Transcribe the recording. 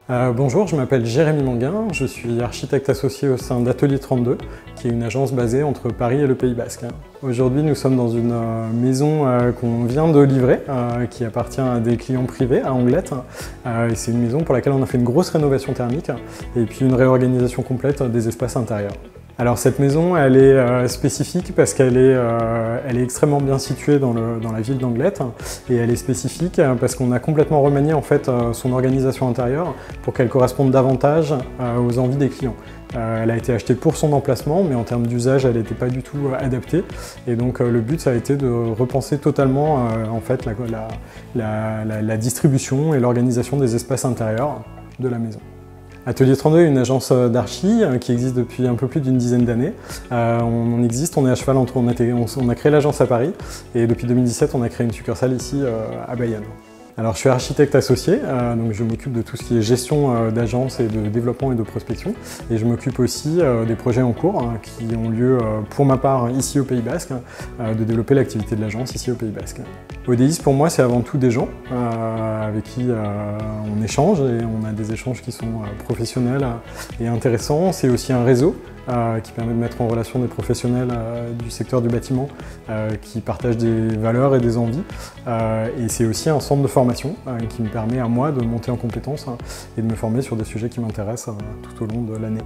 Bonjour, je m'appelle Jérémy Manguin, je suis architecte associé au sein d'Atelier 32, qui est une agence basée entre Paris et le Pays Basque. Aujourd'hui, nous sommes dans une maison qu'on vient de livrer, qui appartient à des clients privés à Anglette. Et c'est une maison pour laquelle on a fait une grosse rénovation thermique et puis une réorganisation complète des espaces intérieurs. Alors cette maison, elle est spécifique parce qu'elle est extrêmement bien située dans la ville d'Anglette, et elle est spécifique parce qu'on a complètement remanié en fait son organisation intérieure pour qu'elle corresponde davantage aux envies des clients. Elle a été achetée pour son emplacement, mais en termes d'usage, elle n'était pas du tout adaptée. Et donc le but, ça a été de repenser totalement en fait la distribution et l'organisation des espaces intérieurs de la maison. Atelier 32 est une agence d'archi qui existe depuis un peu plus d'une dizaine d'années. On est à cheval entre... On a créé l'agence à Paris et depuis 2017, on a créé une succursale ici à Bayonne. Alors je suis architecte associé, donc je m'occupe de tout ce qui est gestion d'agence et de développement et de prospection. Et je m'occupe aussi des projets en cours qui ont lieu pour ma part ici au Pays Basque, de développer l'activité de l'agence ici au Pays Basque. ODIS pour moi c'est avant tout des gens avec qui on échange, et on a des échanges qui sont professionnels et intéressants. C'est aussi un réseau qui permet de mettre en relation des professionnels du secteur du bâtiment qui partagent des valeurs et des envies. Et c'est aussi un centre de formation qui me permet à moi de monter en compétences et de me former sur des sujets qui m'intéressent tout au long de l'année.